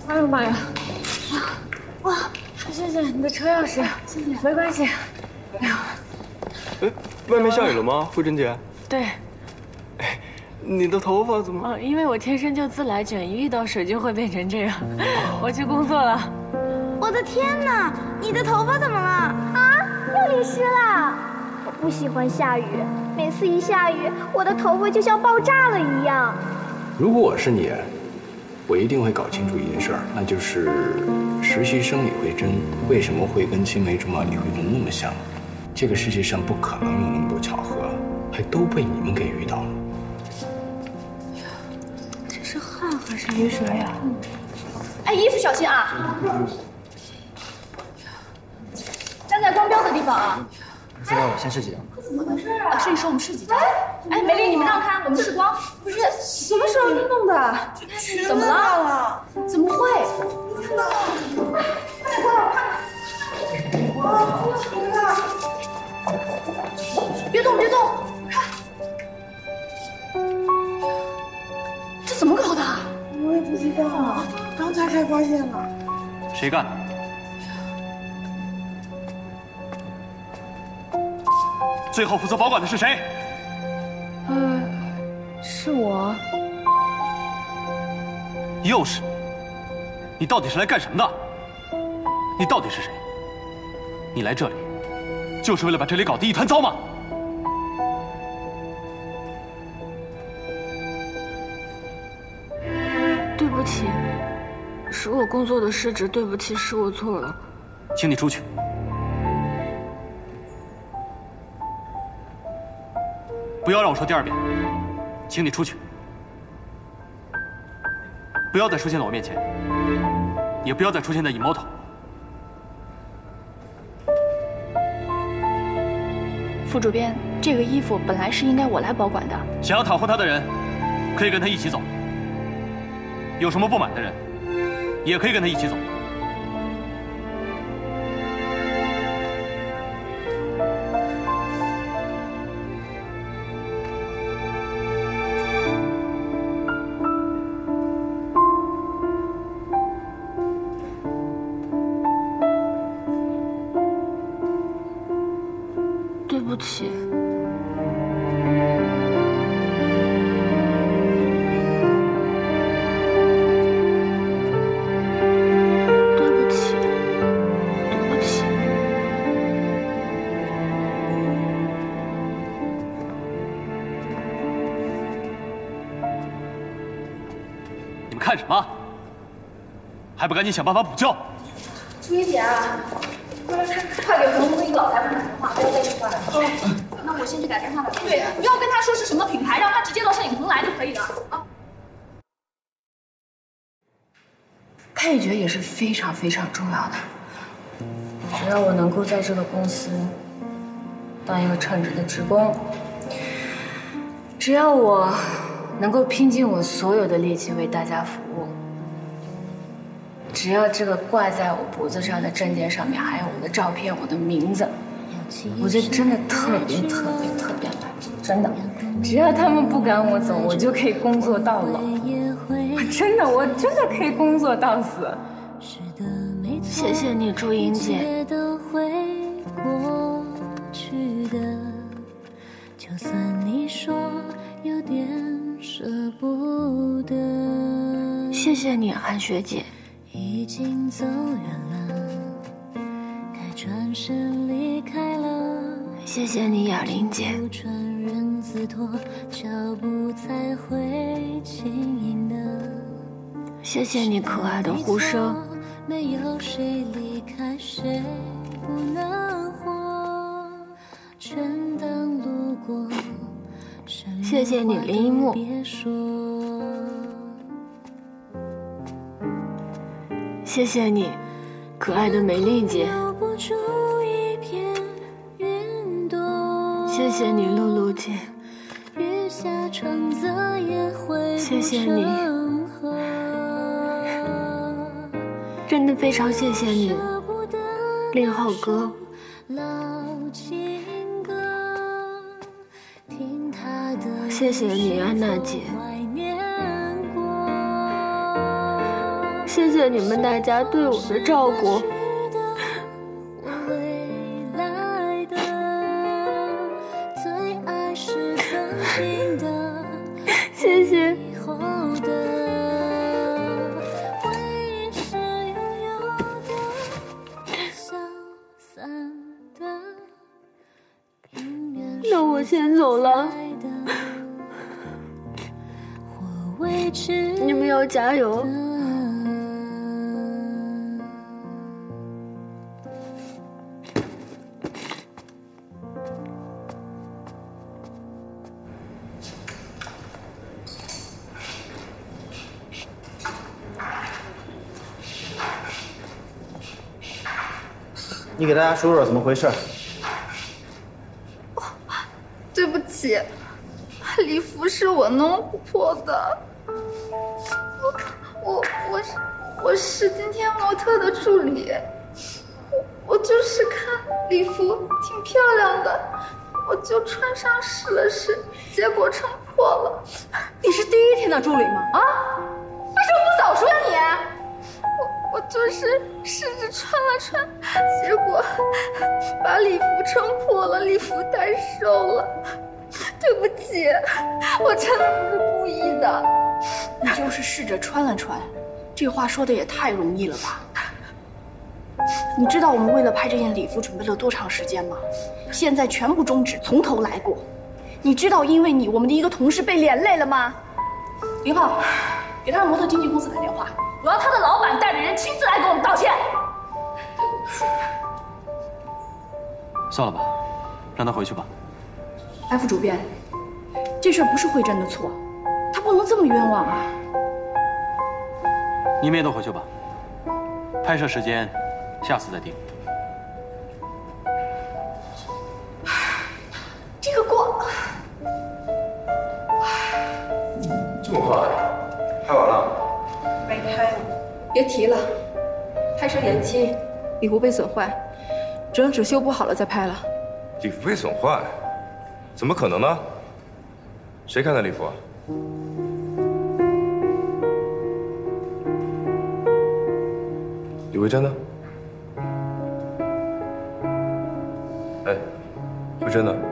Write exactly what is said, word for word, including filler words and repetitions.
哎呦妈呀！哇，谢谢你的车钥匙，谢谢，没关系。哎呀， 哎，外面下雨了吗，慧珍姐？ 对。 哎，你的头发怎么？ 哦，因为我天生就自来卷，一遇到水就会变成这样。我去工作了。 我的天哪，你的头发怎么了？啊，又淋湿了。我不喜欢下雨，每次一下雨，我的头发就像爆炸了一样。 如果我是你，我一定会搞清楚一件事儿，那就是实习生李慧珍为什么会跟青梅竹马李慧珍那么像？这个世界上不可能有那么多巧合，还都被你们给遇到了。 这是汗还是雨水呀？嗯。 哎，衣服小心啊！站在光标的地方啊！ 知道了，先试几张。 怎么回事啊？摄影师，我们试几张。哎，美丽，你们让开，我们试光。不是，什么时候弄的？怎么了？怎么会？不知道。快快快！别动，别动！看，这怎么搞的？ 我也不知道，刚才才发现的。 谁干的？最后负责保管的是谁？ 呃，是我。 又是你！你到底是来干什么的？你到底是谁？你来这里，就是为了把这里搞得一团糟吗？ 对不起，是我工作的失职，对不起，是我错了。 请你出去。不要让我说第二遍，请你出去，不要再出现在我面前，也不要再出现在影猫头。 副主编，这个衣服本来是应该我来保管的。 想要袒护他的人，可以跟他一起走；有什么不满的人，也可以跟他一起走。 对不起，对不起，对不起。 你们看什么？还不赶紧想办法补救！ 朱一姐啊，快快给红红一个老裁缝打电话，不要再说话了。哦，那我先去打电话了。对，不要跟他说是什么品牌，让他直接到摄影棚来就可以了啊。 配角也是非常非常重要的。只要我能够在这个公司当一个称职的职工，只要我能够拼尽我所有的力气为大家服务，只要这个挂在我脖子上的证件上面还有我的照片、我的名字，我就真的特别特别特别满足，真的。只要他们不赶我走，我就可以工作到老。真的，我真的可以工作到死。谢谢你，朱茵姐。就算你说有点舍不得。谢谢你，韩学姐。已经走远了，该转身离开了。谢谢你，雅玲姐。谢谢你，可爱的呼声。没有谁离开谁不能活，全当路过。谢谢你，林一木。谢谢你，可爱的美丽姐。谢谢你，露露姐。谢谢你，真的非常谢谢你，令浩哥。谢谢你，安娜姐。 谢谢你们大家对我的照顾。谢谢。那我先走了，你们要加油。 你给大家说说怎么回事？ 对不起，礼服是我弄破的。我我我是我是今天模特的助理，我我就是看礼服挺漂亮的，我就穿上试了试，结果撑破了。 你是第一天的助理吗？啊？为什么不早说呀你？ 我我就是试着穿了穿，结果把礼服撑破了，礼服太瘦了。对不起，我真的不是故意的。 你就是试着穿了穿，这话说的也太容易了吧？你知道我们为了拍这件礼服准备了多长时间吗？现在全部终止，从头来过。你知道因为你，我们的一个同事被连累了吗？林浩，给他的模特经纪公司打电话，我要他的老板带着人亲自来给我们道歉。对不起。 算了吧，让他回去吧。 哎，副主编，这事儿不是慧珍的错，她不能这么冤枉啊！ 你们也都回去吧，拍摄时间下次再定。 这个锅， 这么快，拍完了？ 没拍呢，别提了，拍摄延期，礼服被损坏，只能只修补好了再拍了。 礼服被损坏？怎么可能呢？谁看的礼服啊？李慧珍呢？哎，慧珍呢？